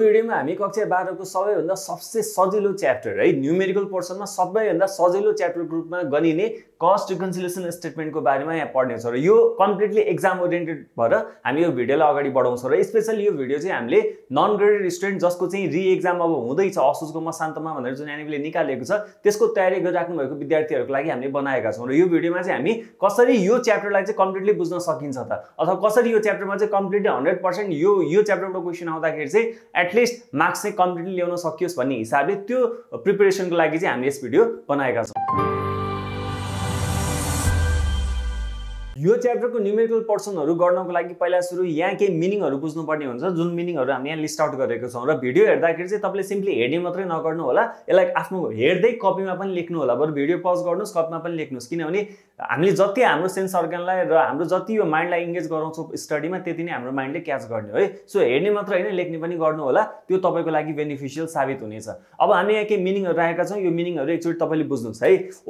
भिडियोमा हामी कक्षा 12 को सबैभन्दा सबसे सजिलो च्याप्टर है न्यूमेरिकल पोर्सनमा सबैभन्दा सजिलो च्याप्टर ग्रुपमा गनिने कस्ट रिकन्सिलिएसन स्टेटमेन्टको बारेमा यहाँ पढ्ने छौं र यो कम्प्लिटली एक्जाम ओरिएन्टेड भएर हामी यो भिडियोलाई अगाडि बढाउँछौं र स्पेशली यो भिडियो चाहिँ हामीले नन ग्रेडेड स्टुडेन्ट जसको चाहिँ रि एक्जाम अब हुँदैछ असोजको मसान्तमा भनेर जुन एनएबीले निकालेको छ त्यसको तयारी गरिराख्नु भएको विद्यार्थीहरुको लागि हामीले बनाएका छौं र यो भिडियोमा चाहिँ हामी कसरी यो च्याप्टरलाई चाहिँ कम्प्लिटली बुझ्न सकिन्छ त अथवा कसरी यो च्याप्टरमा चाहिँ कम्प्लिटली 100% यो च्याप्टरको क्वेशन आउँदाखेरि चाहिँ एटलिस्ट मार्क्स चाहिँ कम्प्लिटली ल्याउन सकियोस् भन्ने हिसाबले त्यो प्रिपरेसनको लागि चाहिँ हामीले यस भिडियो बनाएका छौं। यो च्याप्टरको न्यूमेरिकल पोर्सनहरु गर्नको लागि पहिला सुरु यहाँ के मिनिङहरु बुझ्नु पर्ने हुन्छ जुन मिनिङहरु हामी यहाँ लिस्ट आउट गरेको छौं र भिडियो हेर्दाखेरि चाहिँ तपाईले सिम्पली हेर्ने मात्रै नगर्नु होला यसलाई आफ्नो हेर्दै कपीमा पनि लेख्नु होला बरु भिडियो पज गर्नुस् कपीमा पनि लेख्नुस् किनभने हामीले जति हाम्रो सेन्स अर्गनलाई र हाम्रो जति यो माइन्डलाई एंगेज गराउँछौं स्टडीमा त्यति नै हाम्रो माइन्डले क्याच गर्ने हो है सो हेर्ने मात्र हैन लेख्ने पनि गर्नु होला त्यो तपाईको लागि बेनिफिशियल साबित हुनेछ। अब हामी यहाँ के मिनिङहरु राखेका छौं यो मिनिङहरु एकचोटी तपाईले बुझ्नुस् है।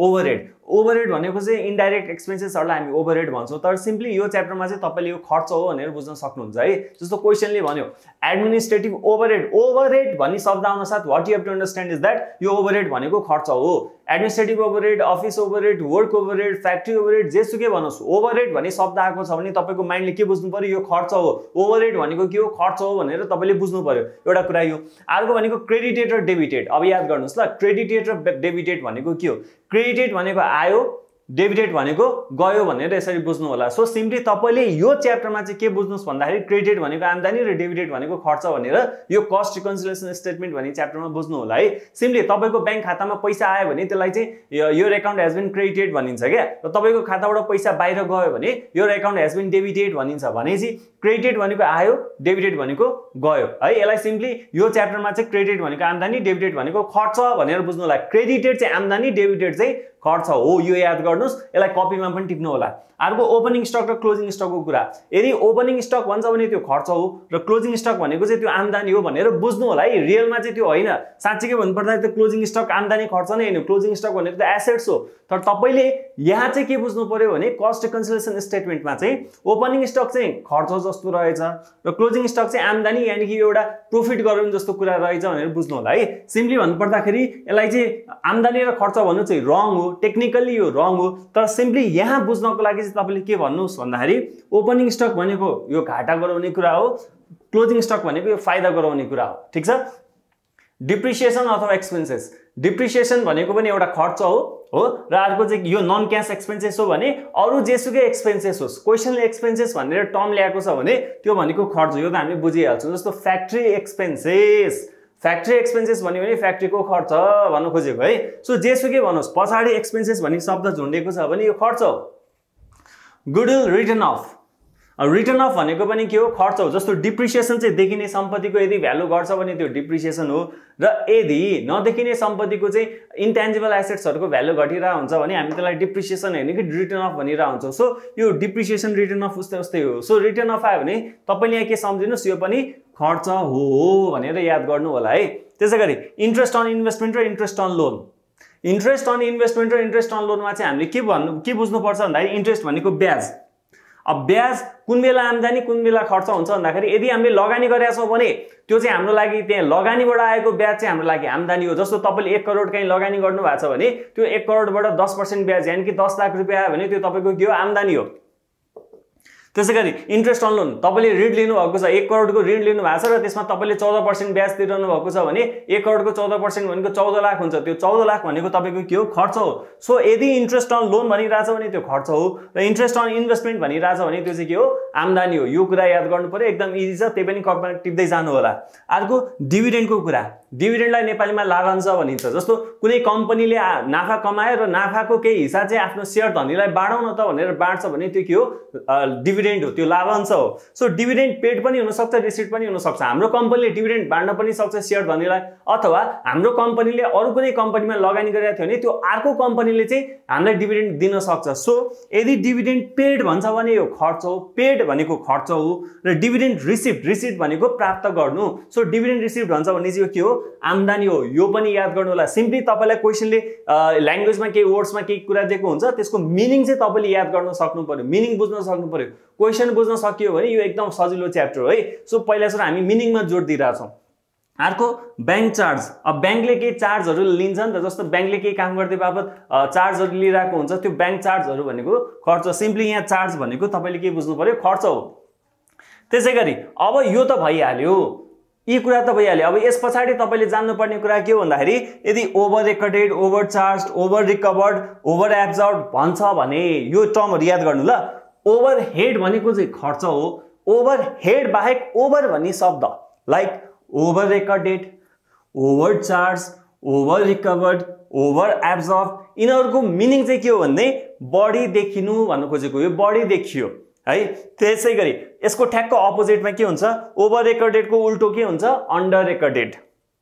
ओभरहेड भनेको चाहिँ इन्डाइरेक्ट एक्सपेन्सेसहरुलाई हामी ओभरहेड भन्छौं तर सिम्पली यो च्याप्टरमा चाहिँ तपाईले यो खर्च हो भनेर बुझ्न सक्नुहुन्छ है। जस्तो क्वेशनले भन्यो एडमिनिस्ट्रेटिभ ओभरहेड भन्ने शब्द आउन साथ what you have to understand is that यो ओभरहेड भनेको खर्च हो। Administrative overhead office overhead work overhead factory overhead जेसुकै भन्नुस् ओभरहेड भन्ने शब्द आएको छ भने तपाईको माइन्डले के बुझ्नु पर्यो यो खर्च हो ओभरहेड भनेको के हो खर्च हो भनेर तपाईले बुझ्नु पर्यो एउटा कुरा यो। अर्को भनेको क्रेडिटेड र डेबिटेड अब याद गर्नुस् ल क्रेडिटेड र डेबिटेड भनेको के हो क्रेडिटेड भनेको आयो डेबिटेड भनेको गयो भनेर यसरी बुझ्नु होला। सो सिम्पली तपाईले यो च्याप्टरमा चाहिँ के बुझ्नुस् भन्दाखेरि क्रेडिटेड भनेको आम्दानी र डेबिटेड भनेको खर्च भनेर यो कस्ट रिकन्सिलिएसन स्टेटमेन्ट भन्ने च्याप्टरमा बुझ्नु होला है। सिम्पली तपाईको बैंक खातामा पैसा आयो भने त्यसलाई चाहिँ your account has been credited भनिन्छ के र तपाईको खाताबाट पैसा बाहिर गयो भने your account has been debited भनिन्छ भनेपछि क्रेडिटेड भनेको आयो डेबिटेड भनेको गयो है। यसलाई सिम्पली यो च्याप्टरमा चाहिँ क्रेडिटेड भनेको आम्दानी डेबिटेड भनेको खर्च भनेर बुझ्नु होला। क्रेडिटेड चाहिँ आम्दानी डेबिटेड चाहिँ खर्च हो यो याद गर्नुस् यसलाई कपीमा पनि टिप्नु होला। अर्को ओपनिङ स्टक र क्लोजिङ स्टकको कुरा यदि ओपनिङ स्टक भन्छ भने त्यो खर्च हो र क्लोजिङ स्टक भनेको चाहिँ त्यो आम्दानी हो भनेर बुझ्नु होला है। रियलमा चाहिँ त्यो होइन साच्चै भन्नु पर्दा त्यो क्लोजिङ स्टक आम्दानी खर्च नै हैन क्लोजिङ स्टक भनेको त एसेट्स हो तर तपाईले यहाँ चाहिँ के बुझ्नु पर्यो भने कस्ट रिकन्सिलिएसन स्टेटमेन्टमा चाहिँ ओपनिङ स्टक चाहिँ खर्च जस्तो रहेछ र क्लोजिङ स्टक चाहिँ आम्दानी यानी कि एउटा प्रॉफिट गरौँ जस्तो कुरा रहेछ भनेर बुझ्नु होला है। सिम्पली भन्नु पर्दाखेरि यसलाई चाहिँ आम्दानी र खर्च भन्नु चाहिँ रङ हो टेक्निकली यो रङ हो तर सिम्पली यहाँ बुझ्नको लागि चाहिँ तपाईले के भन्नुस् भन्दाखेरि ओपनिङ स्टक भनेको यो घाटा गराउने कुरा हो क्लोजिङ स्टक भनेको यो फाइदा गराउने कुरा हो ठीक छ। डिप्रिसिएसन अथवा एक्सपेन्सेस डिप्रिसिएसन भनेको पनि एउटा खर्च हो र अर्को चाहिँ यो नन क्याश एक्सपेन्सेस हो भने अरु जेसुकै एक्सपेन्सेस होस् क्वेशनले एक्सपेन्सेस भनेर टर्म ल्याएको छ भने त्यो भनेको खर्च यो त हामीले बुझिहाल्छौं। जस्तो फ्याक्ट्री एक्सपेन्सेस भन्यो भने फ्याक्ट्रीको खर्च भन्नु खोजेको है। सो जेसुकै भन्नुस् पछाडी एक्सपेन्सेस भन्ने शब्द झुन्डेको छ भने यो खर्च हो। गुडविल रिटर्न अफ भनेको पनि के हो खर्च हो। जस्तो डिप्रिसिएसन चाहिँ देखिने सम्पत्तिको यदि भ्यालु गर्छ भने त्यो डिप्रिसिएसन हो र यदि नदेखिने सम्पत्तिको चाहिँ इन्टेन्जिबल एसेट्सहरुको भ्यालु घटिरा हुन्छ भने हामी त्यसलाई डिप्रिसिएसन हैन कि रिटर्न अफ भनिरा हुन्छौं। सो यो डिप्रिसिएसन रिटर्न अफ उस्तै हो। सो रिटर्न अफ आयो भने तपाईले यहाँ के सम्झिनुस् यो पनि खर्च हो भनेर याद गर्नु होला है। त्यसैगरी इन्ट्रेस्ट अन इन्भेस्टमेन्ट र interest on loan interest on investment र इन्ट्रेस्ट अन लोनमा चाहिँ हामीले के बुझ्नु पर्छ भन्दाखेरि इन्ट्रेस्ट भनेको ब्याज। अब ब्याज कुन बेला आम्दानी कुन बेला खर्च हुन्छ भन्दाखेरि यदि हामीले लगानी गरेका छौं भने त्यो चाहिँ हाम्रो लागि त्यहाँ लगानीबाट आएको ब्याज चाहिँ हाम्रो लागि आम्दानी हो। जस्तो तपाईले 1 करोड कहीं लगानी गर्नु भएको छ भने त्यो 1 करोडबाट 10% ब्याज यानी कि 10 लाख रुपैयाँ आयो भने त्यो तपाईको के हो आम्दानी हो। त्यसैगरी इन्ट्रेस्ट अन लोन तपाईले ऋण लिनु भएको छ 1 करोडको ऋण लिनु भएको छ र त्यसमा तपाईले 14% ब्याज तिर्नु भएको छ भने 1 करोडको 14% भनेको 14 लाख हुन्छ त्यो 14 लाख भनेको तपाईको के हो खर्च हो। सो यदि इन्ट्रेस्ट अन लोन भनिराछ भने त्यो खर्च हो र इन्ट्रेस्ट अन इन्भेस्टमेन्ट भनिराछ भने त्यो चाहिँ के हो आम्दानी हो। यो कुरा याद गर्नु पर्यो एकदम इजी छ त्यही पनि कपीमा टिप्दै जानु होला। अर्को डिभिडेन्डको कुरा डिभिडेन्डलाई नेपालीमा लाभांश भनिन्छ। जस्तो कुनै कम्पनीले नाफा कमायो र नाफाको केही हिस्सा चाहिँ आफ्नो शेयर धनीलाई बाँडौन त भनेर बाँड्छ भने त्यो के हो डिभिडेन्ड हो त्यो लाभांश हो। सो डिभिडेन्ड पेड पनि हुन सक्छ रिसिट पनि हुन सक्छ। हाम्रो कम्पनीले डिभिडेन्ड बाँड्न पनि सक्छ शेयर धनीलाई अथवा हाम्रो कम्पनीले अरु कुनै कम्पनीमा लगानी गरेको थियो भने त्यो अर्को कम्पनीले चाहिँ हामीलाई डिभिडेन्ड दिन सक्छ। सो यदि डिभिडेन्ड पेड भन्छ भने यो खर्च हो पेड भनेको खर्च हो र डिभिडेन्ड रिसिट भनेको प्राप्त गर्नु। सो डिभिडेन्ड रिसिट भन्छ भने चाहिँ के हो आम्दानी हो। यो पनि याद गर्नु होला। सिम्पली तपाईलाई क्वेशनले ल्याङ्ग्वेजमा केही वर्ड्समा केही कुरा दिएको हुन्छ त्यसको मिनिङ चाहिँ तपाईले याद गर्न सक्नु पर्यो मिनिङ बुझ्न सक्नु पर्यो। क्वेशन बुझ्न सकियो भने यो एकदम सजिलो च्याप्टर हो है। सो पहिला सुरु हामी मिनिङमा जोड दिइरा छौं। अर्को बैंक चार्ज। अब बैंकले केही चार्जहरू लिन्छ नि त, जस्तो बैंकले केही काम गर्दै बाबत चार्जहरू लिइरहेको हुन्छ, त्यो बैंक चार्जहरू भनेको खर्च। सिम्पली यहाँ चार्ज भनेको तपाईले के बुझ्नु पर्यो, खर्च हो। त्यसैगरी अब यो त भइहाल्यो, यी कुरा त भइहाल्यो। अब यस पछाडि तपाईले जान्नुपर्ने कुरा के हो भन्दाखेरि यदि over recorded, over charge, over recovered, over absorbed भन्छ भने यो टर्महरु याद गर्नु ल। ओभरहेड भनेको चाहिँ खर्च हो। ओभरहेड बाहेक ओभर भन्ने शब्द like over recorded, over charge, over recovered, over absorb, यिनीहरूको मिनिङ चाहिँ के हो भन्ने बढी देखिनु भन्नु खोजेको, यो बढी देखियो है। त्यसैगरी यसको ठ्याक्क अपोजिटमा के हुन्छ, ओभर रेकर्डेडको उल्टो के हुन्छ, अन्डर रेकर्डेड।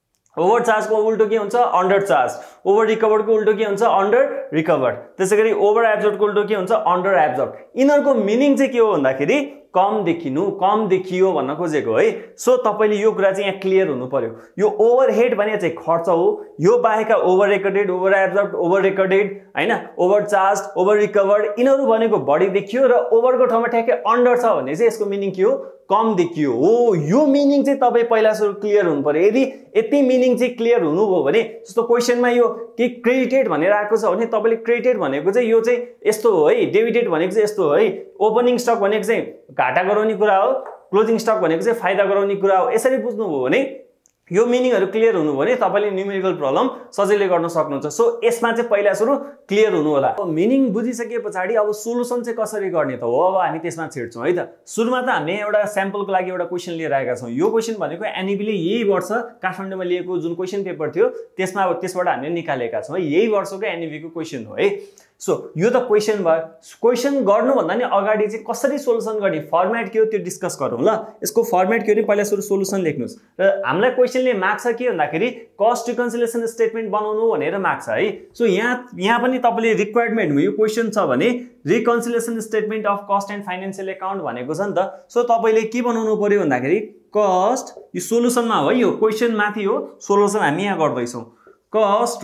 ओभर चार्जको उल्टो के हुन्छ, अन्डर चार्ज। ओभर रिकभर्डको उल्टो के हुन्छ, अन्डर रिकभर्ड। त्यसैगरी ओभर एब्जर्बको उल्टो के हुन्छ, अन्डर एब्जर्ब। यिनीहरूको मिनिङ चाहिँ के हो भन्दाखेरि कम देखिनु, कम देखियो भन्न खोजेको है। सो तपाईले यो कुरा चाहिँ यहाँ क्लियर हुनु पर्यो। यो ओभरहेड भने चाहिँ खर्च हो, यो बाहेक over recorded, over absorb, over recorded हैन, ओभर चार्ज, ओभर रिकभर्ड यिनीहरू भनेको बढी देखियो र ओभरको ठाउँमा ठ्याक्कै अन्डर छ भने चाहिँ यसको मिनिङ के हो, कम देखियो हो। यो मिनिङ चाहिँ तपाई पहिला सुरु क्लियर हुनु पर्यो। यदि यति मिनिङ चाहिँ क्लियर हुनुभयो भने जस्तो क्वेशनमा यो के क्रेडिटेड भनेर आएको छ भने तपाईले क्रेडिटेड भनेको चाहिँ यो चाहिँ यस्तो हो है, डेबिटेड भनेको चाहिँ यस्तो हो है, ओपनिङ स्टक भनेको चाहिँ घाटा गराउने कुरा हो, क्लोजिङ स्टक भनेको चाहिँ फाइदा गराउने कुरा हो। यसरी बुझ्नुभयो भने यो मिनिङहरु क्लियर हुनु भने तपाईले न्यूमेरिकल प्रब्लम सजिलै गर्न सक्नुहुन्छ। सो यसमा चाहिँ पहिला सुरु क्लियर हुनु होला। अब मिनिङ बुझिसके पछाडी अब सोलुसन चाहिँ कसरी गर्ने त हो, अब हामी त्यसमा छिर्छौं है त। सुरुमा त हामीले एउटा स्याम्पलको लागि एउटा क्वेशन लिएर आएका छौं। यो क्वेशन भनेको एनईबीले यही वर्ष काठमाडौँमा लिएको जुन क्वेशन पेपर थियो त्यसबाट हामीले निकालेका छौं है। यही वर्षको एनईबीको क्वेशन हो है। सो यो त क्वेशन भयो। क्वेशन गर्नु भन्दा नि अगाडि चाहिँ कसरी सोलुसन गर्ने फर्मेट के हो त्यो डिस्कस गरौँ ल। यसको फर्मेट के हो नि पहिला सुरु सोलुसन लेख्नुस् र हामीलाई क्वेशनले माग्छ के भन्दाखेरि कस्ट रिकन्सिलिएसन स्टेटमेन्ट बनाउनु भनेर माग्छ है। सो यहाँ पनि तपाईले रिक्वायरमेन्ट यो क्वेशन छ भने reconciliation statement of cost and financial account भनेको छ नि त। सो तपाईले के बनाउनु पर्यो भन्दाखेरि कस्ट, यो सोलुसनमा हो, यो क्वेशन माथि हो, सोलुसन हामी यहाँ गर्दै छौं। Cost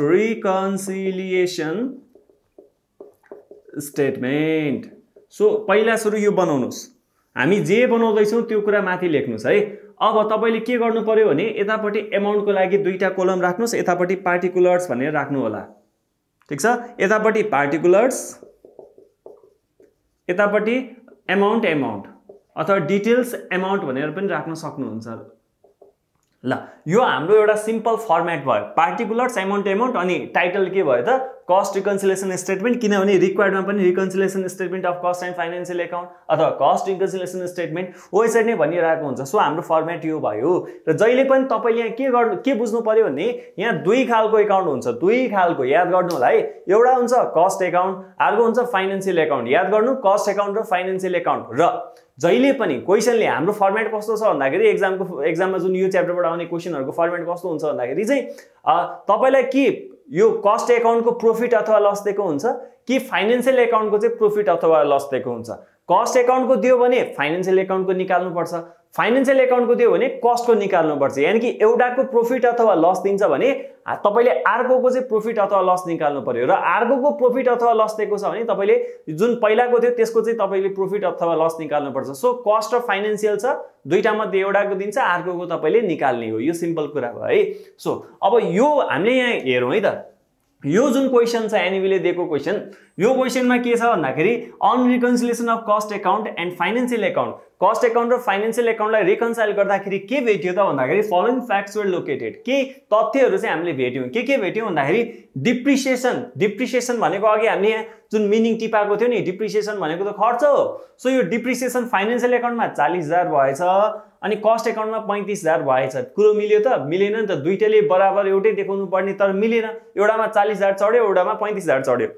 reconciliation statement. सो पहिला सुरु यो बनाउनुस्, हामी जे बनाउँदैछौं त्यो कुरा माथि लेख्नुस् है। अब तपाईले के गर्नु पर्यो भने यतापट्टि अमाउन्टको लागि दुईटा कोलम राख्नुस्, यतापट्टि पार्टिकुलर्स भनेर राख्नु होला। ठीक छ, यतापट्टि पार्टिकुलर्स, यतापट्टि अमाउन्ट अथवा डिटेल्स अमाउन्ट भनेर पनि राख्न सक्नुहुन्छ ल। यो हाम्रो एउटा सिम्पल फर्मेट भयो। पार्टिकुलर्स, अमाउन्ट अनि टाइटल के भयो त, कस्ट रिकन्सिलिएसन स्टेटमेन्ट। किनभने रिक्वायर्डमा पनि reconciliation statement of cost and financial account अथवा कस्ट रिकन्सिलिएसन स्टेटमेन्ट हो यसरी नै भनिरहेको हुन्छ। सो हाम्रो फर्मेट यो भयो। र जहिले पनि तपाईले यहाँ के बुझ्नु पर्यो भने यहाँ दुई खालको अकाउन्ट हुन्छ, दुई खालको याद गर्नु होला है। एउटा हुन्छ कस्ट अकाउन्ट, अर्को हुन्छ फाइनान्शियल अकाउन्ट। याद गर्नु कस्ट अकाउन्ट र फाइनान्शियल अकाउन्ट। र जहिले पनि क्वेशनले हाम्रो फर्मेट कस्तो छ भन्दाखेरि एक्जाममा जुन यो च्याप्टरबाट आउने क्वेशनहरुको फर्मेट कस्तो हुन्छ भन्दाखेरि चाहिँ तपाईलाई के यो कस्ट अकाउन्टको प्रॉफिट अथवा लस दिएको हुन्छ कि फाइनान्शियल अकाउन्टको चाहिँ प्रॉफिट अथवा लस दिएको हुन्छ। कस्ट अकाउन्टको दियो भने फाइनान्शियल अकाउन्टको निकाल्नु पर्छ, फाइनान्शियल अकाउन्टको दियो भने कस्टको निकाल्नु पर्छ। यानी कि एउटाको प्रॉफिट अथवा लस दिन्छ भने तपाईले अर्कोको चाहिँ प्रॉफिट अथवा लस निकाल्नु पर्यो। र अर्कोको प्रॉफिट अथवा लस दिएको छ भने तपाईले जुन पहिलाको थियो त्यसको चाहिँ तपाईले प्रॉफिट अथवा लस निकाल्नु पर्छ। सो कस्ट र फाइनान्शियल छ, दुईटा मध्ये एउटाको दिन्छ, अर्कोको तपाईले निकाल्ने हो। यो सिम्पल कुरा भयो है। सो अब यो हामीले यहाँ हेरौँ है त। यो जुन क्वेशन छ एनईबीले दिएको क्वेशन, यो क्वेशनमा के छ भन्दाखेरि on reconciliation of cost account and financial account. Cost account र फाइनान्शियल अकाउन्टलाई रिकन्साइल गर्दाखेरि के भेट्यो त भन्दाखेरि फलोइङ फ्याक्ट्स वर लोकेटेड। के तथ्यहरू चाहिँ हामीले भेट्यौं। के भेट्यौं भन्दाखेरि डिप्रिसिएसन भनेको अघि हामीले यहाँ जुन मिनिङ टिपाएको थियो नि, डिप्रिसिएसन भनेको त खर्च हो। सो यो डिप्रिसिएसन फाइनान्शियल अकाउन्टमा 40,000 भएछ अनि कस्ट अकाउन्टमा 35,000 भएछ। कुरो मिल्यो त मिलेन नि त, दुईटैले बराबर एउटै देखाउनु पर्ने तर मिलेन। एउटामा 40,000 चढ्यो, एउटामा 35,000 चढ्यो।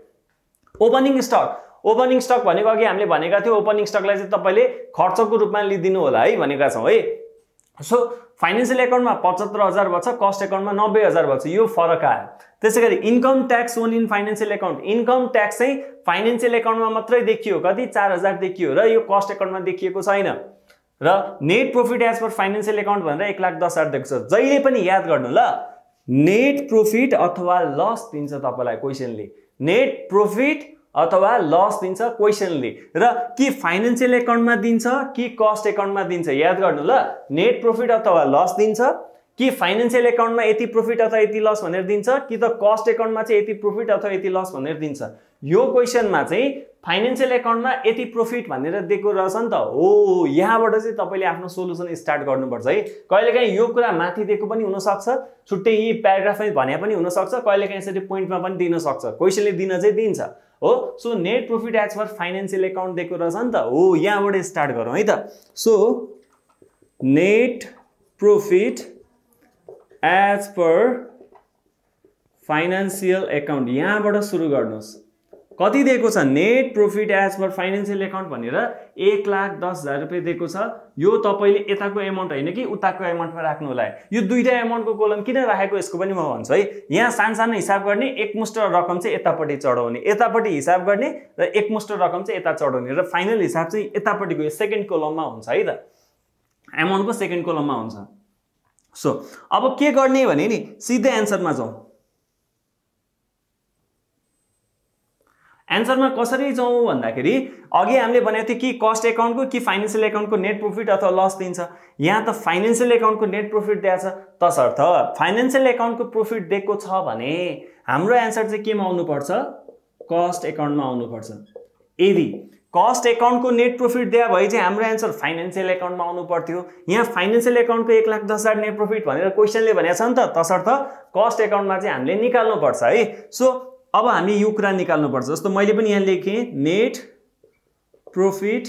ओपनिङ स्टक भनेको अघि हामीले भनेका थियो ओपनिङ स्टकलाई चाहिँ तपाईले खर्चको रूपमा लिदिनु होला है भनेका छौं है। सो फाइनान्शियल अकाउन्टमा 75,000 भन्छ, कस्ट अकाउन्टमा 90,000 भन्छ, यो फरक आयो। त्यसैगरी income tax own in financial account. Income tax चाहिँ फाइनान्शियल अकाउन्टमा मात्रै देखियो, कति 4,000 देखियो र यो कस्ट अकाउन्टमा देखिएको छैन। र net profit as per financial account भनेर 1,10,000 दिएको छ। जहिले पनि याद गर्नु ल, नेट प्रॉफिट अथवा लस दिन्छ तपाईलाई क्वेशनले। नेट प्रॉफिट अथवा लस दिन्छ क्वेशनले। र कि फाइनान्शियल अकाउन्टमा दिन्छ कि कस्ट अकाउन्टमा दिन्छ, याद गर्नु ल। नेट प्रॉफिट अथवा लस दिन्छ कि फाइनेन्शियल एकाउन्टमा यति प्रॉफिट अथवा यति लस भनेर दिन्छ कि त कस्ट एकाउन्टमा चाहिँ यति प्रॉफिट अथवा यति लस भनेर दिन्छ। यो क्वेशनमा चाहिँ फाइनेन्शियल एकाउन्टमा यति प्रॉफिट भनेर दिएको रहेछ नि त। हो, यहाँबाट चाहिँ तपाईले आफ्नो सोलुसन स्टार्ट गर्नुपर्छ है। कहिलेकाहीँ यो कुरा माथि दिएको पनि हुन सक्छ, छुट्टै यी प्याराग्राफमा भने पनि हुन सक्छ, कहिलेकाहीँ यसरी पोइन्टमा पनि दिन सक्छ, क्वेशनले दिन चाहिँ दिन्छ हो। So net profit as per financial account दिएको रहेछ नि त। हो, यहाँबाट स्टार्ट गरौँ है त। So net profit as per financial account यहाँबाट सुरु गर्नुहोस्। कति दिएको छ net profit as per financial account भनेर 1,10,000 रुपैयाँ दिएको छ। यो तपाईले यताको एमाउन्ट हैन कि उताको एमाउन्टमा राख्नु होला। यो दुईटा एमाउन्टको कोलम किन राखेको यसको पनि म भन्छु है। यहाँ सानो हिसाब गर्ने, एकमुष्ट रकम चाहिँ यतापट्टि चढाउने, यतापट्टि हिसाब गर्ने र एकमुष्ट रकम चाहिँ यता चढाउने र फाइनल हिसाब चाहिँ यतापट्टिको यो सेकेन्ड कोलममा हुन्छ है त। एमाउन्टको सेकेन्ड कोलममा हुन्छ। सो अब के गर्ने भने नि सिधै एन्सरमा जाउँ। एन्सरमा कसरी जाउँ भन्दाखेरि अघि हामीले भनेको थियो कि कस्ट एकाउन्टको कि फाइनेन्शियल एकाउन्टको नेट प्रॉफिट अथवा लस दिन्छ। यहाँ त फाइनेन्शियल एकाउन्टको नेट प्रॉफिट दिएको छ, तसर्थ फाइनेन्शियल एकाउन्टको प्रॉफिट दिएको छ भने हाम्रो एन्सर चाहिँ केमा आउनुपर्छ? कस्ट एकाउन्टमा आउनुपर्छ। यदि कस्ट एकाउन्टको नेट प्रॉफिट दिया भए चाहिँ हाम्रो एन्सर फाइनेन्शियल एकाउन्टमा आउनु पर्थ्यो। यहाँ फाइनेन्शियल एकाउन्टको 1,10,000 नेट प्रॉफिट भनेर क्वेशनले भनेको छ नि त, तसर्थ कस्ट एकाउन्टमा चाहिँ हामीले निकाल्नु पर्छ है। सो अब हामी यो कुरा निकाल्नु पर्छ। जस्तो मैले पनि यहाँ लेखेँ net profit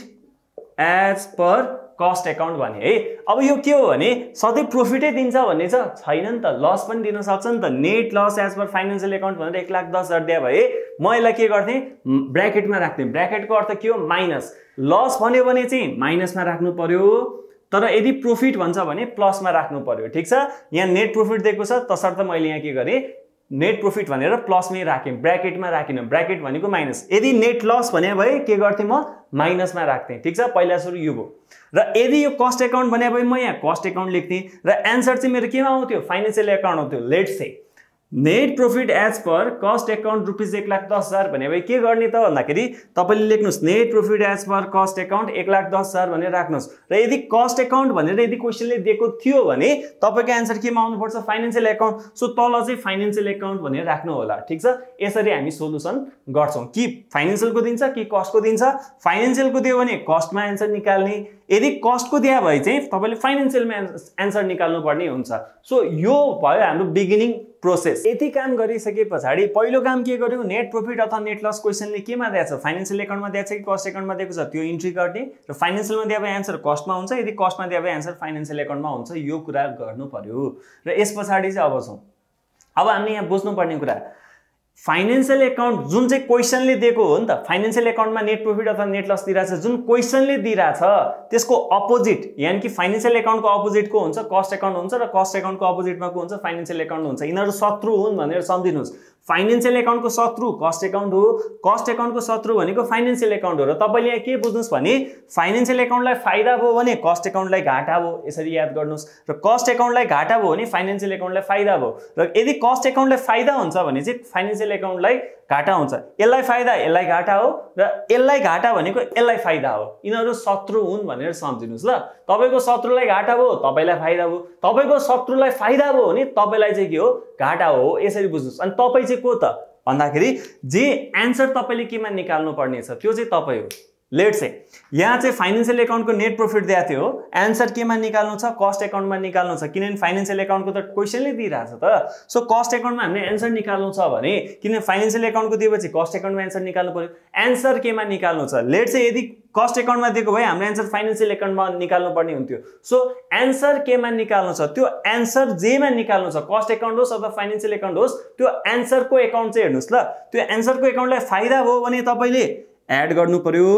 as per cost account भने है। अब यो के हो भने सधैँ प्रॉफिटै दिन्छ भन्ने छैन नि त, लस पनि दिन सक्छ नि त। Net loss as per financial account भनेर 1,10,000 दिए भए म यसलाई के गर्थेँ? ब्र्याकेटमा राख्थेँ। ब्र्याकेटको अर्थ के हो? माइनस। लस भन्यो भने चाहिँ माइनसमा राख्नु पर्यो, तर यदि प्रॉफिट भन्छ भने प्लसमा राख्नु पर्यो। ठिक छ, यहाँ नेट प्रॉफिट दिएको छ, तसर्थ मैले यहाँ के गरेँ? नेट प्रॉफिट भनेर प्लसमै राखेँ, ब्र्याकेटमा राखिनँ। ब्र्याकेट भनेको माइनस। यदि नेट लस भने भए के गर्थेँ? म माइनसमा राख्थेँ। ठिक छ, पहिला सुरु यो भयो। र यदि यो कस्ट एकाउन्ट भने भए म यहाँ कस्ट एकाउन्ट लेख्थेँ र एन्सर चाहिँ मेरो केमा आउँथ्यो? फाइनेन्शियल एकाउन्ट आउँथ्यो। Let's say net profit as per cost account rupees 1,10,000 भने भए के गर्ने त भन्दाखेरि तपाईले लेख्नुस् net profit as per cost account 1,10,000 भनेर राख्नुस्। र यदि कस्ट एकाउन्ट भनेर यदि क्वेशनले दिएको थियो भने तपाईको आन्सर केमा आउनु पर्छ? Financial account. सो तल चाहिँ फाइनेन्शियल एकाउन्ट भनेर राख्नु होला। ठीक छ, यसरी हामी सोलुसन गर्छौं कि फाइनेन्शियलको दिन्छ कि कस्टको दिन्छ। फाइनेन्शियलको दियो भने कस्टमा आन्सर निकाल्ने, यदि कस्टको दिया भए चाहिँ तपाईले फाइनेन्शियलमा आन्सर निकाल्नु पर्ने हुन्छ। सो यो भयो हाम्रो बिगिनिङ प्रोसेस। यति काम गरिसके पछाडि पहिलो काम के गर्यो? नेट प्रॉफिट अथवा नेट लस क्वेशनले केमा दिएको छ? फाइनेन्शियल एकाउन्टमा दिएको छ कि कस्ट एकाउन्टमा दिएको छ त्यो इन्ट्री गर्ने, र फाइनेन्शियलमा दिए भए आन्सर कस्टमा हुन्छ, यदि कस्टमा दिए भए आन्सर फाइनेन्शियल एकाउन्टमा हुन्छ। यो कुरा गर्नु पर्यो। र यस पछाडि चाहिँ अब छौं, अब हामीले यहाँ बुझ्नु पर्ने कुरा फाइनेन्शियल एकाउन्ट जुन चाहिँ क्वेशनले दिएको हो नि त, फाइनेन्शियल एकाउन्टमा नेट प्रॉफिट अथवा नेट लस दिइराछ, जुन क्वेशनले दिइराछ त्यसको अपोजिट, यानी कि फाइनेन्शियल एकाउन्टको अपोजिट को हुन्छ? कस्ट एकाउन्ट हुन्छ, र कस्ट एकाउन्टको अपोजिटमा को हुन्छ? फाइनेन्शियल एकाउन्ट हुन्छ। यिनीहरू शत्रु हुन् भनेर सम्झिनुस्। फाइनेन्शियल एकाउन्टको शत्रु कस्ट एकाउन्ट हो, कस्ट एकाउन्टको शत्रु भनेको फाइनेन्शियल एकाउन्ट हो। र तपाईले यहाँ के बुझ्नुस् भने फाइनेन्शियल एकाउन्टलाई फाइदा भयो भने कस्ट एकाउन्टलाई घाटा भयो, यसरी याद गर्नुस्। र कस्ट एकाउन्टलाई घाटा भयो भने फाइनेन्शियल एकाउन्टलाई फाइदा भयो। र यदि कस्ट एकाउन्टलाई फाइदा हुन्छ भने चाहिँ फाइनेन्शियल एकाउन्टलाई घाटा हुन्छ। यसलाई फाइदा यसलाई घाटा हो, र यसलाई घाटा भनेको यसलाई फाइदा हो। यिनीहरू शत्रु हुन् भनेर सम्झिनुस् ल। तपाईको शत्रुलाई घाटा भयो तपाईलाई फाइदा भयो, तपाईको शत्रुलाई फाइदा भयो भने तपाईलाई चाहिँ के हो? घाटा हो। यसरी बुझ्नुस्। अनि तपाई चाहिँ को त भन्दाखेरि जे आन्सर तपाईले केमा निकाल्नु पर्ने छ त्यो चाहिँ तपाई हो। लेट्स से यहाँ चाहिँ फाइनेन्शियल एकाउन्टको नेट प्रॉफिट दिएको थियो, आन्सर केमा निकाल्नु छ? कस्ट एकाउन्टमा निकाल्नु छ, किनभने फाइनेन्शियल एकाउन्टको त क्वेशनले दिइराछ त। सो कस्ट एकाउन्टमा हामीले आन्सर निकाल्नु छ भने, किन फाइनेन्शियल एकाउन्टको दिएपछि कस्ट एकाउन्टमा आन्सर निकाल्नु पर्यो। आन्सर केमा निकाल्नु छ? लेट्स से यदि कस्ट एकाउन्टमा दिएको भए हाम्रो आन्सर फाइनेन्शियल एकाउन्टमा निकाल्नु पर्ने हुन्थ्यो। सो आन्सर केमा निकाल्नु छ? त्यो आन्सर जेमा निकाल्नु छ, कस्ट एकाउन्ट होस् अथवा फाइनेन्शियल एकाउन्ट होस्, त्यो आन्सरको एकाउन्ट चाहिँ हेर्नुस् ल। त्यो आन्सरको एकाउन्टलाई फाइदा भयो भने तपाईले एड गर्नु पर्यो।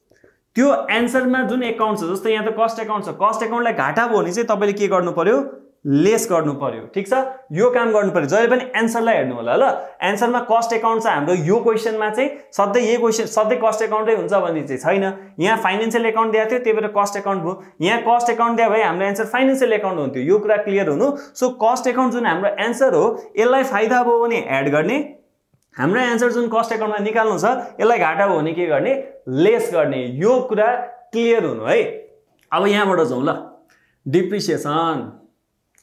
त्यो आन्सरमा जुन एकाउन्ट छ, जस्तो यहाँ त कस्ट एकाउन्ट छ, कस्ट एकाउन्टलाई घाटा भयो भने चाहिँ तपाईले के गर्नु पर्यो? लेस गर्नु पर्यो। ठीक छ, यो काम गर्नु पर्यो। जहिले पनि आन्सरलाई हेर्नु होला ल। आन्सरमा कस्ट एकाउन्ट छ हाम्रो यो क्वेशनमा चाहिँ सधैँ यही क्वेशन सधैँ कस्ट एकाउन्टै हुन्छ भन्ने चाहिँ छैन। यहाँ फाइनेन्शियल एकाउन्ट दिएको थियो त्यही भएर कस्ट एकाउन्ट भयो, यहाँ कस्ट एकाउन्ट दिए भए हाम्रो आन्सर फाइनेन्शियल एकाउन्ट हुन्थ्यो। यो कुरा क्लियर हुनु। सो कस्ट एकाउन्ट जुन हाम्रो आन्सर हो यसलाई फाइदा भयो भने एड गर्ने, हाम्रो आन्सर जुन कस्ट एकाउन्टमा निकाल्नु छ यसलाई घाटा भयो भने के गर्ने? लेस गर्ने। यो कुरा क्लियर हुनु है। अब यहाँबाट जाउँ ल। डिप्रिसिएसन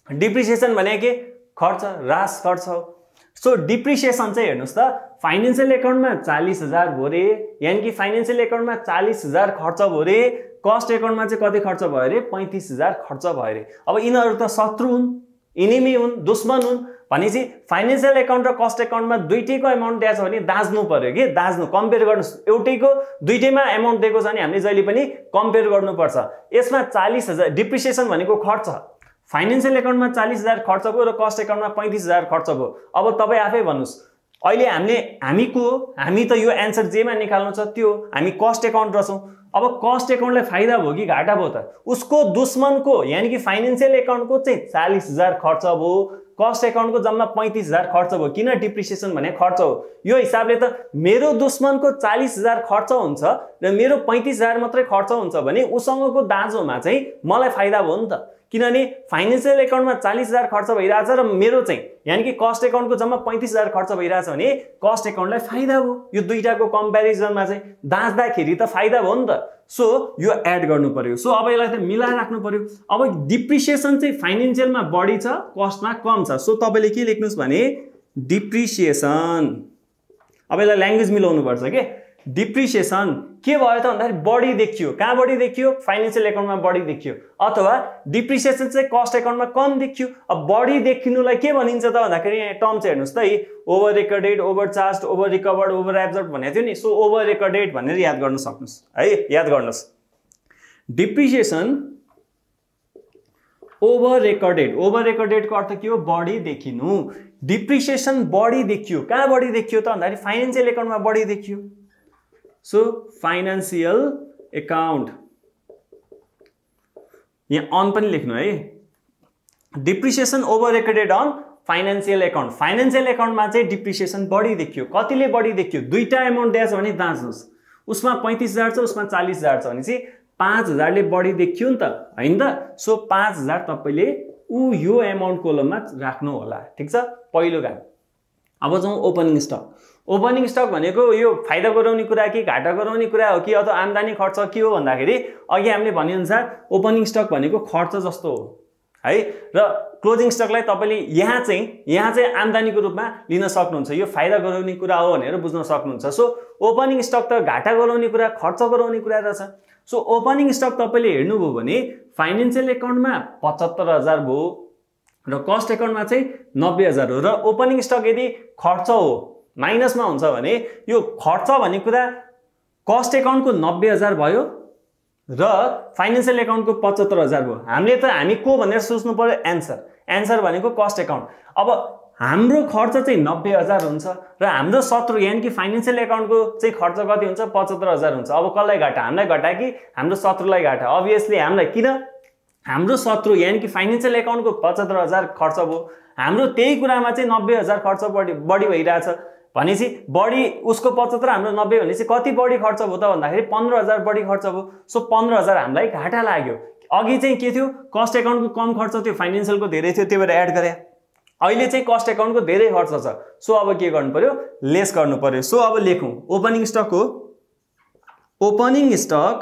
डिप्रिसिएसन भने के खर्च ह्रास खर्च हो। सो डिप्रिसिएसन चाहिँ हेर्नुस् त फाइनेन्शियल एकाउन्टमा 40,000 भयो रे, यानी कि फाइनेन्शियल एकाउन्टमा 40,000 खर्च भयो रे, कस्ट एकाउन्टमा चाहिँ कति खर्च भयो रे 35,000 खर्च भयो रे। अब यिनीहरू त शत्रु हुन्, इनेमी हुन्, दुश्मन हुन् भनेपछि फाइनेन्शियल एकाउन्ट र कस्ट एकाउन्टमा दुईटैको एमाउन्ट दिएको छ भने दाज्नु पर्यो के, दाज्नु कम्पेयर गर्नुस्। एउटैको दुईटैमा एमाउन्ट दिएको छ भने हामीले जहिले पनि कम्पेयर गर्नुपर्छ। यसमा 40,000 डिप्रिसिएसन भनेको खर्च, फाइनेन्शियल एकाउन्टमा 40,000 खर्च भयो र कस्ट एकाउन्टमा 35,000 खर्च भयो। अब तपाईँ आफै भन्नुहोस् अहिले हामी त यो एन्सर जेमा निकाल्नु छ त्यो हामी कस्ट एकाउन्ट रहेछौँ। अब कस्ट एकाउन्टलाई फाइदा भयो कि घाटा भयो त? उसको दुश्मनको यानी कि फाइनेन्शियल एकाउन्टको चाहिँ 40,000 खर्च भयो, कस्ट एकाउन्टको जम्मा 35,000 खर्च भयो। किन डिप्रिसिएसन भने खर्च हो। यो हिसाबले त मेरो दुश्मनको 40,000 खर्च हुन्छ र मेरो 35,000 मात्रै खर्च हुन्छ भने उसँगको दाँजोमा चाहिँ मलाई फाइदा भयो नि त, किनभने फाइनेन्शियल एकाउन्टमा 40,000 खर्च भइरहेछ र मेरो चाहिँ यानी कि कस्ट एकाउन्टको जम्मा 35,000 खर्च भइरहेछ भने कस्ट एकाउन्टलाई फाइदा भयो। यो दुईटाको कम्पेरिजनमा चाहिँ दाँच्दाखेरि त फाइदा भयो नि त। सो यो एड गर्नु पर्यो। सो अब यसलाई त मिलाएर राख्नु पर्यो। अब डिप्रिसिएसन चाहिँ फाइनेन्शियलमा बढी छ, कस्टमा कम छ। सो तपाईँले के लेख्नुहोस् भने डिप्रिसिएसन, अब यसलाई ल्याङ्ग्वेज मिलाउनु पर्छ के। डिप्रिसिएसन के भयो त भन्दाखेरि बढी देखियो, कहाँ बढी देखियो फाइनेन्शियल एकाउन्टमा बढी देखियो, अथवा डिप्रिसिएसन चाहिँ कस्ट एकाउन्टमा कम देखियो। अब बढी देखिनुलाई के भनिन्छ त भन्दाखेरि यहाँ टर्म चाहिँ हेर्नुहोस् त, over recorded, over charge, over recovered, over absorb भनेको थियो नि। सो ओभर रेकर्डेड भनेर याद गर्न सक्नुहोस् है, याद गर्नुहोस्। डिप्रिसिएसन ओभर रेकर्डेडको अर्थ के हो? बढी देखिनु। डिप्रिसिएसन बढी देखियो, कहाँ बढी देखियो त भन्दाखेरि फाइनेन्शियल एकाउन्टमा बढी देखियो। सो फाइनेन्शियल एकाउन्ट यहाँ अन पनि लेख्नु है। Depreciation over recorded on financial account. Financial एकाउन्टमा चाहिँ डिप्रिसिएसन बढी देखियो। कतिले बढी देखियो? दुईटा एमाउन्ट दिएछ भने दाँच्नुहोस्, उसमा 35,000 छ, उसमा 40,000 छ भने चाहिँ 5,000ले बढी देखियो नि त, होइन त? सो 5,000 तपाईँले यो एमाउन्ट कोलममा राख्नु होला, ठिक छ? पहिलो काम। अब जाउँ ओपनिङ स्टक। ओपनिङ स्टक भनेको यो फाइदा गराउने कुरा कि घाटा गराउने कुरा हो कि अथवा आम्दानी खर्च के हो भन्दाखेरि अघि हामीले भनेअनुसार ओपनिङ स्टक भनेको खर्च जस्तो हो है। र क्लोजिङ स्टकलाई तपाईँले यहाँ चाहिँ आम्दानीको रूपमा लिन सक्नुहुन्छ। यो फाइदा गराउने कुरा हो भनेर बुझ्न सक्नुहुन्छ। सो ओपनिङ स्टक त घाटा गराउने कुरा, खर्च गराउने कुरा रहेछ। सो ओपनिङ स्टक तपाईँले हेर्नुभयो भने फाइनेन्शियल एकाउन्टमा 75,000 भयो र कस्ट एकाउन्टमा चाहिँ 90,000 हो। र ओपनिङ स्टक यदि खर्च हो, माइनसमा हुन्छ भने यो खर्च भन्ने कुरा कस्ट एकाउन्टको 90,000 भयो र फाइनेन्शियल एकाउन्टको 75,000 भयो। हामी को भनेर सोच्नु पर्यो? एन्सर भनेको कस्ट एकाउन्ट। अब हाम्रो खर्च चाहिँ 90,000 हुन्छ र हाम्रो शत्रु यानी कि फाइनेन्शियल एकाउन्टको चाहिँ खर्च कति हुन्छ? 75,000 हुन्छ। अब कसलाई घाटा? हामीलाई घाटा कि हाम्रो शत्रुलाई घाटा? अभियसली हामीलाई। किन? हाम्रो शत्रु यानी कि फाइनेन्शियल एकाउन्टको 75,000 खर्च भयो, हाम्रो त्यही कुरामा चाहिँ 90,000 खर्च बढी भइरहेछ भनेपछि बढी उसको 75 हाम्रो 90 भनेपछि कति बढी खर्च भयो त भन्दाखेरि 15,000 बढी खर्च भयो। सो 15,000 हामीलाई घाटा लाग्यो। अघि चाहिँ के थियो? कस्ट एकाउन्टको कम खर्च थियो, फाइनेन्शियलको धेरै थियो, त्यही भएर एड गरे। अहिले चाहिँ कस्ट एकाउन्टको धेरै खर्च छ। सो अब के गर्नु पर्यो? लेस गर्नु पर्यो। सो अब लेखौँ ओपनिङ स्टक हो। ओपनिङ स्टक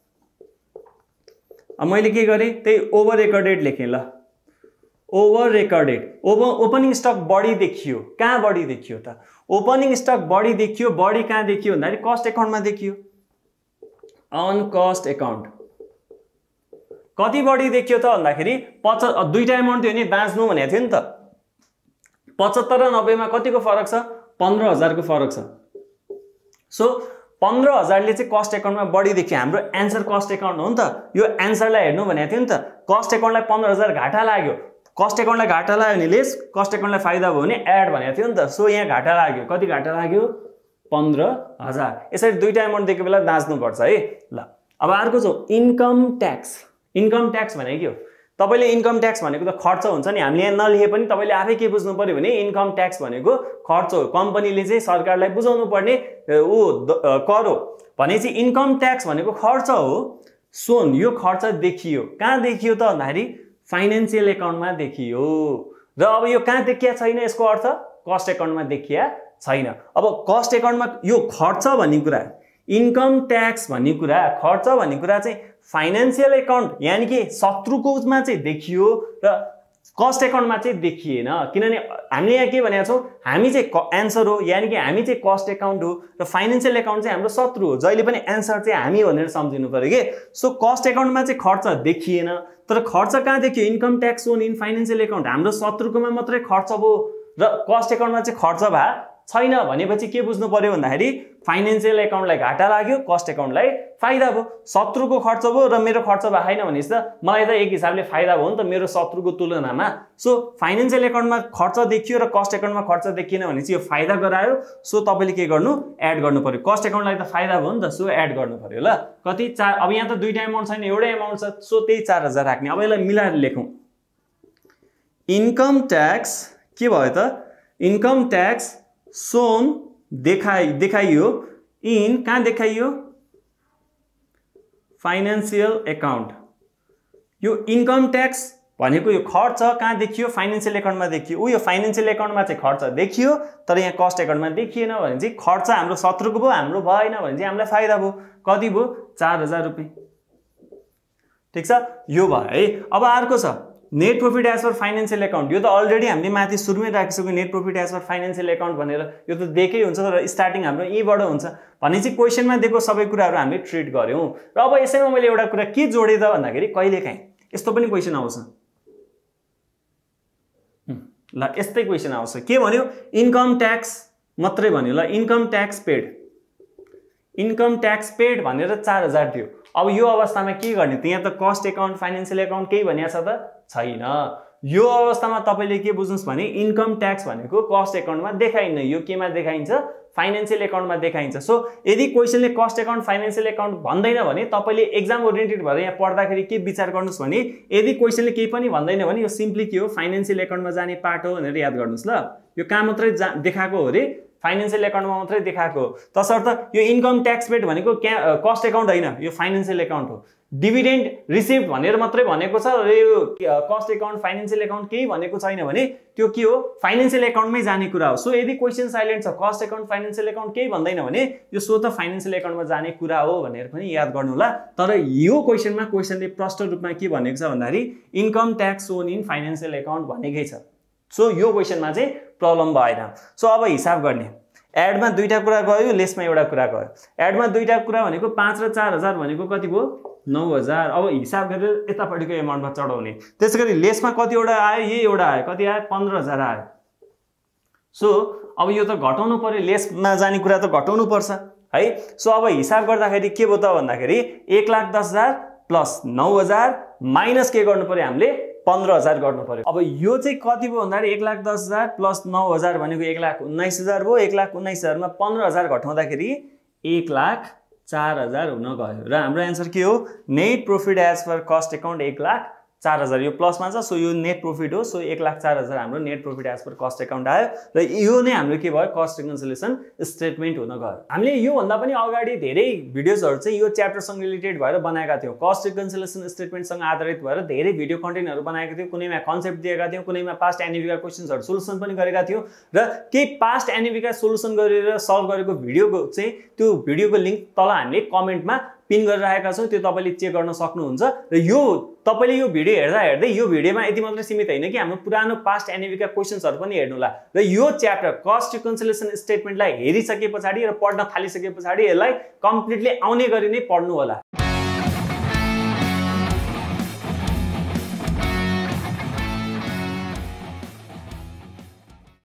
अब मैले के गरेँ? त्यही ओभर रेकर्डेड लेखेँ। ल ओभर रेकर्डेड ओपनिङ स्टक बढी देखियो, कहाँ बढी देखियो त? ओपनिङ स्टक बढी देखियो, बढी कहाँ देखियो भन्दाखेरि कस्ट एकाउन्टमा देखियो, अन कस्ट एकाउन्ट। कति बढी देखियो त भन्दाखेरि दुईटा एमाउन्ट थियो नि, बाँच्नु भनेको थियो नि त। 75 र 90 मा कतिको फरक छ? 15,000 को फरक छ। सो 15,000ले चाहिँ कस्ट एकाउन्टमा बढी देखियो। हाम्रो एन्सर कस्ट एकाउन्ट हो नि त। यो एन्सरलाई हेर्नु भनेको थियो नि त। कस्ट एकाउन्टलाई 15,000 घाटा लाग्यो, कस्ट एकाउन्टलाई घाटा लाग्यो भने लेस, कस्ट एकाउन्टलाई फाइदा भयो भने एड भनेको थियो नि त। सो यहाँ घाटा लाग्यो, कति घाटा लाग्यो? 15,000। यसरी दुईटा एमाउन्ट दिएको बेला दाँच्नुपर्छ है। ल अब अर्को छ इन्कम ट्याक्स। इन्कम ट्याक्स भनेको के हो? तपाईँले इन्कम ट्याक्स भनेको त खर्च हुन्छ नि, हामीले यहाँ नलेखे पनि तपाईँले आफै के बुझ्नु पर्यो भने इन्कम ट्याक्स भनेको खर्च हो। कम्पनीले चाहिँ सरकारलाई बुझाउनु पर्ने कर हो भनेपछि इन्कम ट्याक्स भनेको खर्च हो। सुन, यो खर्च देखियो, कहाँ देखियो त भन्दाखेरि फाइनेन्शियल एकाउन्टमा देखियो। र अब यो कहाँ देखिया छैन? यसको अर्थ कस्ट एकाउन्टमा देखिया छैन। अब कस्ट एकाउन्टमा यो खर्च भन्ने कुरा, इन्कम ट्याक्स भन्ने कुरा, खर्च भन्ने कुरा चाहिँ फाइनेन्शियल एकाउन्ट यानी कि शत्रुको उसमा चाहिँ देखियो र कस्ट एकाउन्टमा चाहिँ देखिएन, किनभने हामीले यहाँ के भनेका छौँ, हामी चाहिँ एन्सर हो, यानि कि हामी चाहिँ कस्ट एकाउन्ट हो र फाइनेन्सियल एकाउन्ट चाहिँ हाम्रो शत्रु हो। जहिले पनि एन्सर चाहिँ हामी भनेर सम्झिनु पर्यो कि। सो कस्ट एकाउन्टमा चाहिँ खर्च देखिएन, तर खर्च कहाँ देखियो, income tax own in financial account, हाम्रो शत्रुकोमा मात्रै खर्च भयो र कस्ट एकाउन्टमा चाहिँ खर्च भए छैन भनेपछि के बुझ्नु पर्यो भन्दाखेरि फाइनेन्सियल एकाउन्टलाई घाटा लाग्यो, कस्ट एकाउन्टलाई फाइदा भयो। शत्रुको खर्च भयो र मेरो खर्च भएन भनेपछि त मलाई त एक हिसाबले फाइदा भयो नि त मेरो शत्रुको तुलनामा। सो फाइनेन्सियल एकाउन्टमा खर्च देखियो र कस्ट एकाउन्टमा खर्च देखिएन भनेपछि यो फाइदा गरायो। सो तपाईँले के गर्नु, एड गर्नु पर्यो। कस्ट एकाउन्टलाई त फाइदा भयो नि त, सो एड गर्नु पर्यो ल। कति 4, अब यहाँ त दुईटा एमाउन्ट छैन, एउटै एमाउन्ट छ, सो त्यही 4000 राख्ने। अब यसलाई मिलाएर लेखौँ। इन्कम ट्याक्स के भयो त, इन्कम ट्याक्स सोन देखाइयो इन, कहाँ देखाइयो, फाइनेन्सियल एकाउन्ट। यो इन्कम ट्याक्स भनेको यो खर्च कहाँ देखियो, फाइनेन्सियल एकाउन्टमा देखियो। यो फाइनेन्सियल एकाउन्टमा चाहिँ खर्च देखियो तर यहाँ कस्ट एकाउन्टमा देखिएन भने चाहिँ खर्च हाम्रो शत्रुको भयो, हाम्रो भएन भने चाहिँ हामीलाई फाइदा भयो। कति भयो, 4000 रुपियाँ। ठिक छ, यो भयो है। अब अर्को छ net profit as per financial account. यो त अलरेडी हामीले माथि सुरुमै राखिसक्यो net profit as per financial account भनेर। यो त देकै हुन्छ तर स्टार्टिङ हाम्रो यहीबाट हुन्छ भनेपछि क्वेशनमा दिएको सबै कुराहरू हामीले ट्रिट गर्यौं। र अब यसैमा मैले एउटा कुरा के जोडे त भन्दाखेरि कहिलेकाहीँ यस्तो पनि क्वेशन आउँछ। ल यस्तै क्वेशन आउँछ, के भन्यो, इन्कम ट्याक्स मात्रै भन्यो। ल income tax paid, income tax paid भनेर 4000 थियो। अब यो अवस्थामा के गर्ने त, यहाँ त कस्ट एकाउन्ट फाइनेन्शियल एकाउन्ट केही भनिया छ त छैन। यो अवस्थामा तपाईले के बुझ्नुस् भने इन्कम ट्याक्स भनेको कस्ट एकाउन्टमा देखाइन्न, यो केमा देखाइन्छ, फाइनेन्शियल एकाउन्टमा देखाइन्छ। सो यदि क्वेशनले कस्ट एकाउन्ट फाइनेन्शियल एकाउन्ट भन्दैन भने तपाईले एक्जाम ओरिएन्टेड भएर यहाँ पढ्दाखेरि के विचार गर्नुस् भने यदि क्वेशनले केही पनि भन्दैन भने यो सिम्पली के हो, फाइनेन्शियल एकाउन्टमा जाने पार्ट हो भनेर याद गर्नुस्। ल यो कहाँ मात्रै देखाएको हो रे, फाइनेन्शियल एकाउन्टमा मात्रै देखाएको। तसर्थ यो इन्कम ट्याक्स पेड भनेको कस्ट एकाउन्ट होइन, यो फाइनेन्शियल एकाउन्ट हो। डिभिडेन्ड रिसिभ भनेर मात्रै भनेको छ र यो कस्ट एकाउन्ट फाइनेन्शियल एकाउन्ट केही भनेको छैन भने त्यो के हो, फाइनेन्शियल एकाउन्टमै जाने कुरा हो। सो यदि क्वेशन साइलेन्ट छ, कस्ट एकाउन्ट फाइनेन्शियल एकाउन्ट केही भन्दैन भने यो सो त फाइनेन्शियल एकाउन्टमा जाने कुरा हो भनेर पनि याद गर्नु होला। तर यो क्वेशनमा क्वेशनले प्रष्ट रूपमा के भनेको छ भन्दाखेरि income tax own in financial account भनेकै छ। सो यो क्वेशनमा चाहिँ प्रब्लम भएन। सो अब हिसाब गर्ने, एडमा दुईटा कुरा गयो, लेसमा एउटा कुरा गयो। एडमा दुईटा कुरा भनेको 5 र 4000 भनेको कति भयो, 9000। अब हिसाब गरेर यतापट्टिको एमाउन्टमा चढाउने। त्यसैगरी लेसमा कतिवटा आयो, यही एउटा आयो, कति आयो, 15000 आयो। सो अब यो त घटाउनु पर्यो, लेसमा जाने कुरा त घटाउनु पर्छ है। सो अब हिसाब गर्दाखेरि के भयो त भन्दाखेरि 1,10,000 प्लस 9000 माइनस के गर्नु पर्यो, हामीले 15000 गर्नु पर्यो। अब यो चाहिँ कति भयो भन्दाखेरि 1,10,000 प्लस 9000 भनेको 1,19,000 भयो। 1,19,000 मा 15000 घटाउँदाखेरि 1,04,000 हुन गयो र हाम्रो एन्सर के हो, net profit as per cost account 1,04,000। यो प्लसमा छ, सो यो नेट प्रॉफिट हो। सो 1,04,000 हाम्रो net profit as per cost account आयो र यो नै हाम्रो के भयो, कस्ट रिकन्सिलिएसन स्टेटमेन्ट हुन गयो। हामीले यो भन्दा पनि अगाडि धेरै भिडियोजहरु चाहिँ यो च्याप्टरसँग रिलेटेड भएर बनाएका थियौं। कस्ट रिकन्सिलिएसन स्टेटमेन्टसँग आधारित भएर धेरै भिडियो कन्टेन्टहरु बनाएका थियौं। कुनैमा कन्सेप्ट दिएका थियौं, कुनैमा पास्ट एनईभीका क्वेशन्सहरु सोलुसन पनि गरेका थियौं र केही पास्ट एनईभीका सोलुसन गरेर सल्भ गरेको भिडियोको चाहिँ त्यो भिडियोको लिंक तल हामीले कमेन्टमा पिन गरेर राखेका छौं, त्यो तपाईले चेक गर्न सक्नुहुन्छ। र यो तपाईले यो भिडियो हेर्दै यो भिडियोमा यति मात्र सीमित हैन कि हाम्रो पुरानो पास्ट एनईभीका क्वेशन्सहरु पनि हेर्नु होला र यो च्याप्टर कस्ट रिकन्सिलिएसन स्टेटमेन्टलाई हेरिसके पछाडी र पढ्न थालिसके पछाडी यसलाई कम्प्लिटली आउने गरी नै पढ्नु होला।